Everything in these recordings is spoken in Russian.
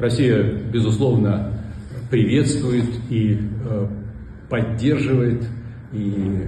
Россия, безусловно, приветствует и поддерживает и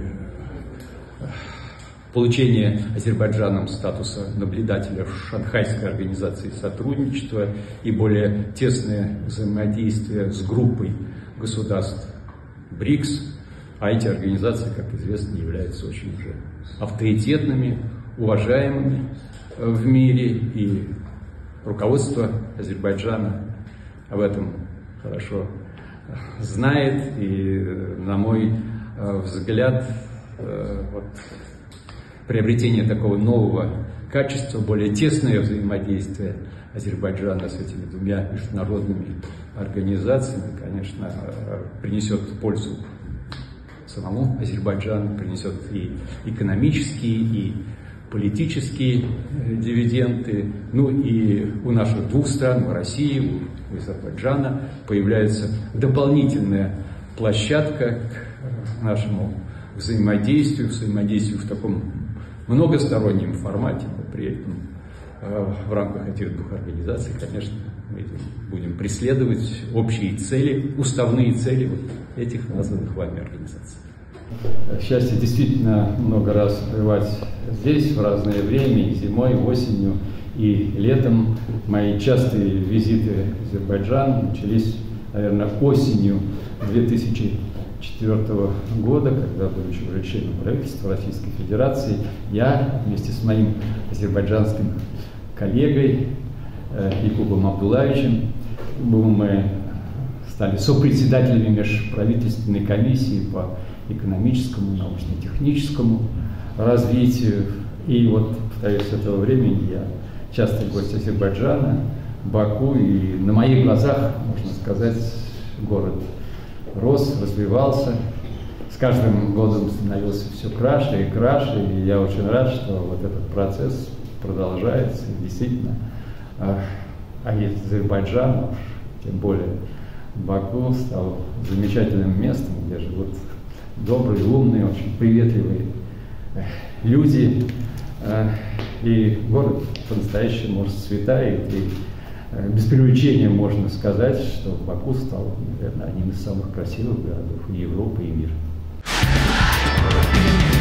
получение Азербайджаном статуса наблюдателя в Шанхайской организации сотрудничества и более тесное взаимодействие с группой государств БРИКС. А эти организации, как известно, являются очень уже авторитетными, уважаемыми в мире, и руководство Азербайджана об этом хорошо знает. И, на мой взгляд, приобретение такого нового качества, более тесное взаимодействие Азербайджана с этими двумя международными организациями, конечно, принесет пользу самому Азербайджану, принесет и экономические, и политические дивиденды. Ну и у наших двух стран, у России, у Азербайджана, появляется дополнительная площадка к нашему взаимодействию в таком многостороннем формате, но при этом в рамках этих двух организаций, конечно, мы будем преследовать общие цели, уставные цели вот этих названных вами организаций. Счастье действительно много раз бывать здесь в разное время, и зимой, и осенью, и летом. Мои частые визиты в Азербайджан начались, наверное, осенью 2004 года, когда, будучи уже членом правительства Российской Федерации, я вместе с моим азербайджанским коллегой Якубом Абдуллаевичем, мы стали сопредседателями межправительственной комиссии по экономическому, научно-техническому развитию. И вот, повторюсь, с этого времени я частый гость Азербайджана, Баку, и на моих глазах, можно сказать, город рос, развивался, с каждым годом становился все краше и краше, и я очень рад, что вот этот процесс продолжается, и действительно, Азербайджан, тем более Баку, стал замечательным местом, где живут добрые, умные, очень приветливые люди, и город по-настоящему расцветает, и без преувеличения можно сказать, что Баку стал, наверное, одним из самых красивых городов и Европы, и мира.